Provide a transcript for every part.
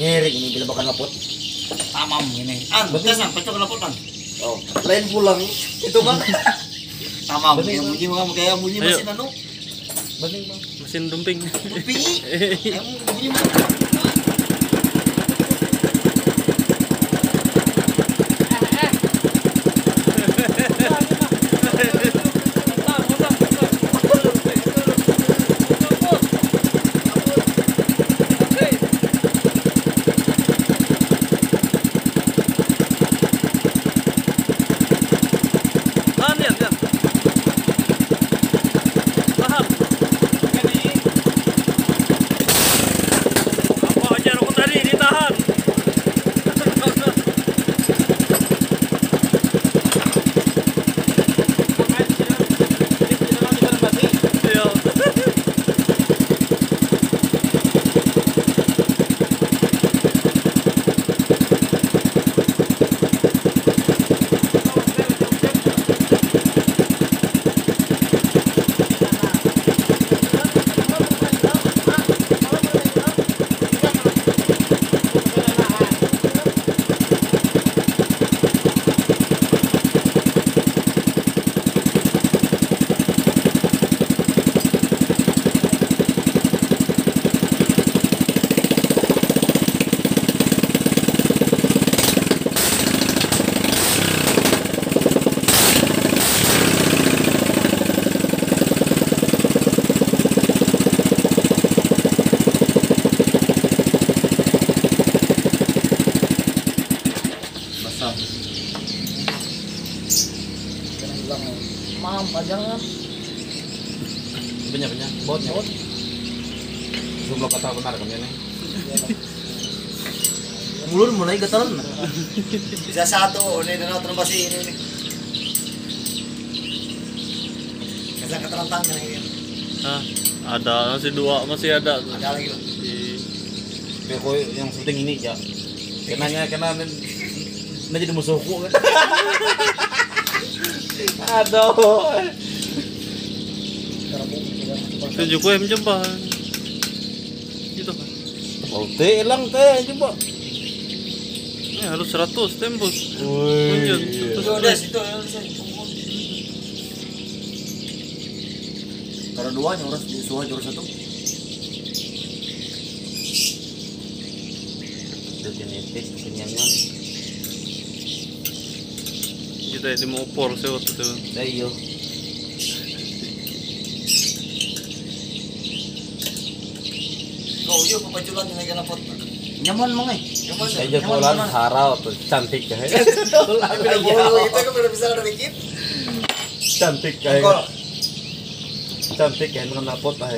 Ngering ini bila bakal lapot. Tamam ini. Betul sang pecah lapotan. Oh, lain pulang itu Bang. Tamam yang bunyi kamu kayak bunyi mesin anu. Bening Bang. Mesin dumping. Dupi. Kamu bunyi mana? Mam, jangan. Banyak botnya. Sebelum kata benar kan ini. Mulur mulai getaran. Bisa satu ini dan outro masih ini. Bisa keterantang ini. Ah, ada masih dua, masih ada. Ada lagi loh. Pokoknya yang penting ini ya. Kena jadi musuhku kan. Aduh. 7 coba. Gitu kan. Oh, teh hilang teh coba. Ini harus 100 tembus. Wih. Itu udah situ Kalau dua nyoros di suah jurus satu. Definitif kenyangnya. Kita di mau por sih waktu itu. Iya. kau yuk pepaculan yang lagi lapor. Nyaman mang Nyaman. Aja pulang harau tuh cantik ya. Itu kan udah bisa ada dikit. Cantik kayak. Cantik ya dengan lapot lah.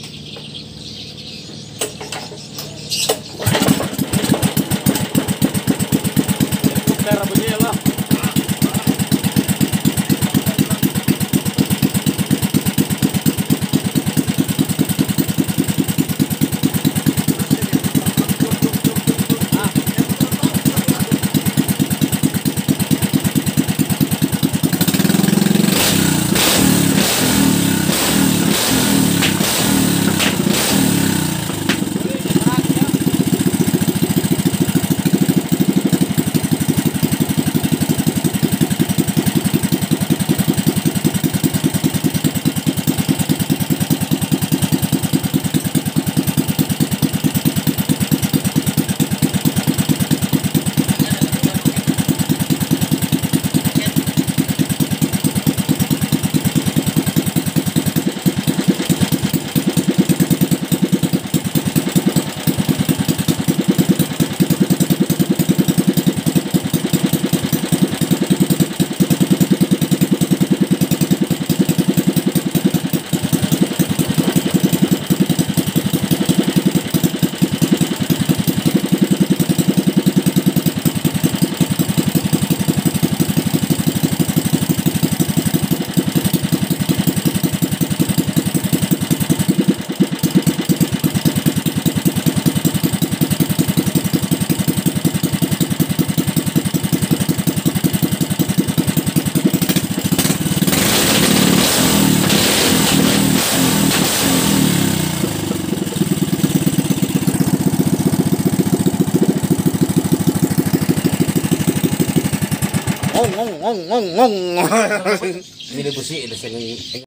Cara begini lah. ngong ngong ngong. Ini busi, ada sing